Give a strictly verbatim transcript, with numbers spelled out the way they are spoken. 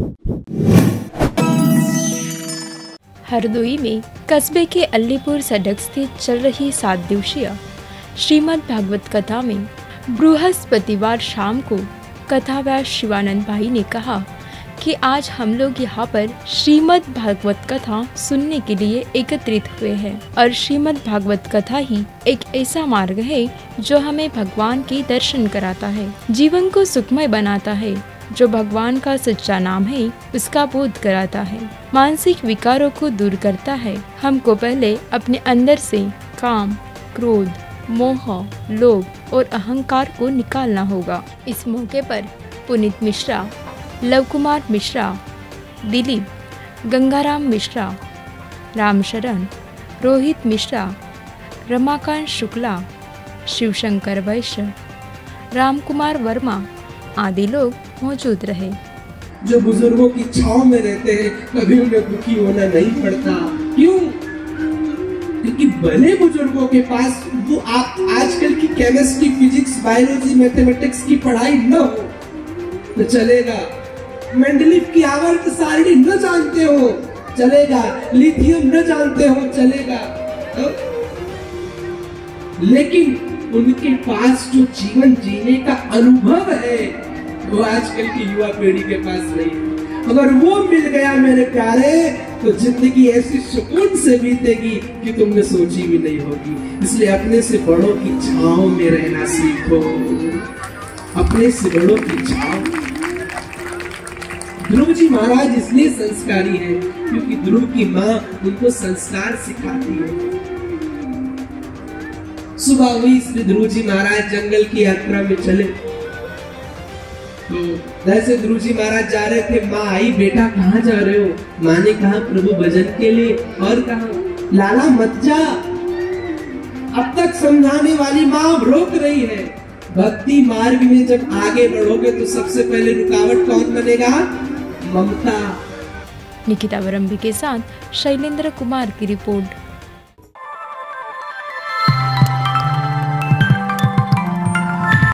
हरदोई में कस्बे के अलीपुर सड़क स्थित चल रही सात दिवसीय श्रीमद् भागवत कथा में बृहस्पतिवार शाम को कथाव्यास शिवानंद भाई ने कहा कि आज हम लोग यहाँ पर श्रीमद् भागवत कथा सुनने के लिए एकत्रित हुए हैं और श्रीमद् भागवत कथा ही एक ऐसा मार्ग है जो हमें भगवान के दर्शन कराता है, जीवन को सुखमय बनाता है, जो भगवान का सच्चा नाम है उसका बोध कराता है, मानसिक विकारों को दूर करता है। हमको पहले अपने अंदर से काम, क्रोध, मोह, लोभ और अहंकार को निकालना होगा। इस मौके पर पुनीत मिश्रा, लव कुमार मिश्रा, दिलीप, गंगाराम मिश्रा, रामशरण, रोहित मिश्रा, रमाकांत शुक्ला, शिवशंकर वैश्य, राम कुमार वर्मा आदि लोग मौजूद रहे। जो बुजुर्गों की छांव में रहते हैं कभी उन्हें दुखी होना नहीं पड़ता। क्यों? क्योंकि बड़े बुजुर्गों के पास वो आप आजकल की केमिस्ट्री, फिजिक्स, बायोलॉजी, मैथमेटिक्स की पढ़ाई न हो तो चलेगा, मेंडलीफ की आवर्त सारणी न जानते हो चलेगा, लिथियम न जानते हो चलेगा, तो? लेकिन उनके पास जो जीवन जीने का अनुभव है वो आजकल की युवा पीढ़ी के पास नहीं है। अगर वो मिल गया मेरे प्यारे तो जिंदगी ऐसी सुकून से बीतेगी कि तुमने सोची भी नहीं होगी। इसलिए अपने से बड़ों की छांव में रहना सीखो, अपने से बड़ों की छांव। ध्रुव जी महाराज इसलिए संस्कारी है क्योंकि ध्रुव की माँ उनको संस्कार सिखाती है। सुबह हुई श्री ध्रुव जी महाराज जंगल की यात्रा में चले, तो जैसे ध्रुव जी महाराज जा रहे थे, माँ आई, बेटा कहाँ जा रहे हो? माँ ने कहा प्रभु भजन के लिए। और कहा लाला मत जा। अब तक समझाने वाली माँ रोक रही है। भक्ति मार्ग में जब आगे बढ़ोगे तो सबसे पहले रुकावट कौन बनेगा? ममता। निकिता वरम्बी के साथ शैलेंद्र कुमार की रिपोर्ट।